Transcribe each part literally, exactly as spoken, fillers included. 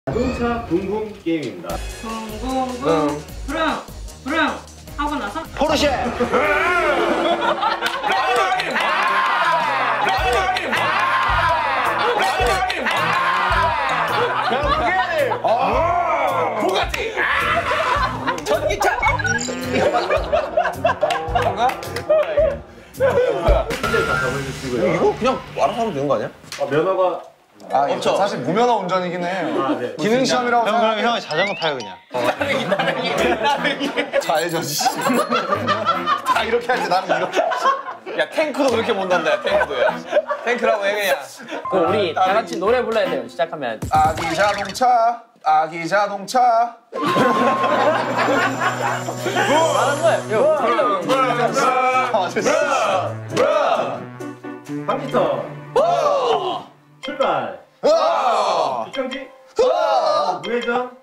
자동차 붕붕 게임입니다. 붕붕붕 부릉 부릉 하고 나서 포르쉐. 부가티. 전기차. 뭔가? 핸들 다 잡아주시고요. 이거 그냥 알아서 하면 되는 거 아니야? 아, 면허가 아, 없죠? 사실 무면허 운전이긴 해요. 아, 네. 기능 시험이라고 형 그럼 생각해. 형이 자전거 타요 그냥. 따르기 따르기 따르기. 좌회전이지. 다 이렇게 할때 나는 이렇게. 야 탱크도 그렇게 못 난다. 야 탱크도 야. 탱크라고 해 그냥. 그럼 우리 다 같이 노래 불러야 돼요. 시작하면. 아기 자동차. 아기 자동차. 뭐 하는 거예요? 컴퓨터 출발. 육경지 우회전.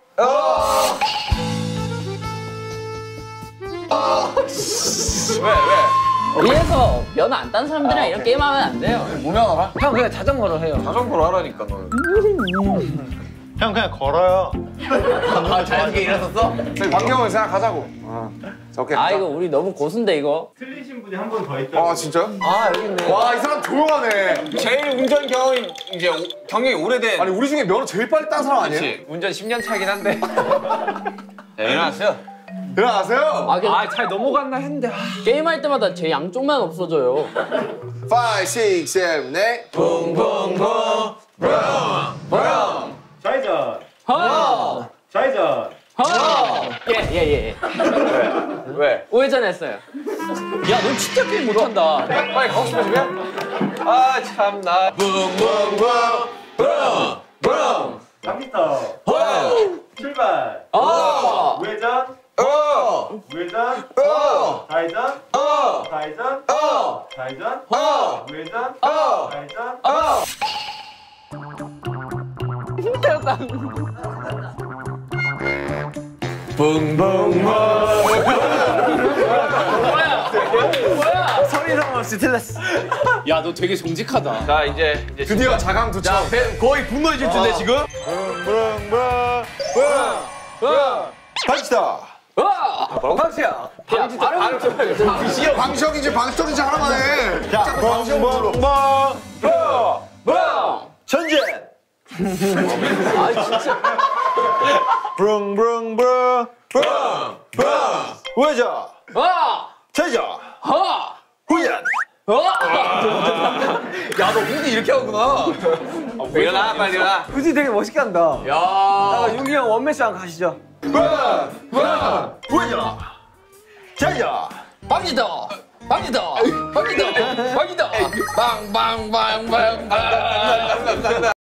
왜 왜? 위에서 면허 안 딴 사람들이랑 이런 게임 하면 안 돼요. 무면허라? 형 그냥 자전거로 해요. 자전거로 하라니까 너. 형 그냥 걸어요. 아 자연스럽게 일어섰어? 저희 반경을 생각하자고. 어. 오케이. 아 이거 우리 너무 고수인데 이거. 틀리신 분이 한 분 더 있다고. 아 진짜요? 아 여기 있네. 와 이 사람 조용하네. 제일 운전 경험이 이제 오, 경력이 오래된. 아니 우리 중에 면허 제일 빨리 딴 사람 아니에요? 그렇지. 운전 십 년 차긴 한데. 네, 일어났어요. 일어나세요. 아, 그 아잘 넘어갔나 했는데. 아. 게임할 때마다 제 양쪽만 없어져요. 오, 육, 칠, 팔. 붕붕붕 브롱 좌회전. 허! 좌회전. 허! 예, 예, 예. 왜? 우회전했어요. 야, 너 진짜 게임 못한다. 빨리 가고 싶어 지금? 아 참나. 붕붕붕 브롱 브롱 컴퓨터 출발. 어! 우회전. 어! 우회전. 어! 좌회전. 어! 좌회전. 어! 좌회전. 어! 우회전. 어! 좌회전. 어! 힘들었다. 붕붕붕 소리성 없이 틀렸어. 야, 너 되게 정직하다. 자 이제 이제 드디어 자강 자 투척. 배 거의 분노해질 텐데 지금. 박시다. 방치야. 방치 발음 좀 해. 방시혁인지 방시혁인지 하나만 해. 야, 방시혁으로. 전진. 아, 진짜. 브릉브릉브릉 우회전. 와! 좌회전. 허! 후연. 야 너 훈이 이렇게 하구나. 일어나 빨리 일어나. 굳이 되게 멋있게 한다. 야. 아, 윤기 형 원맨쇼 가시죠. 우회전. 좌회전. 방지다! 방지다! 방지다! 방지다! 빵빵빵빵빵!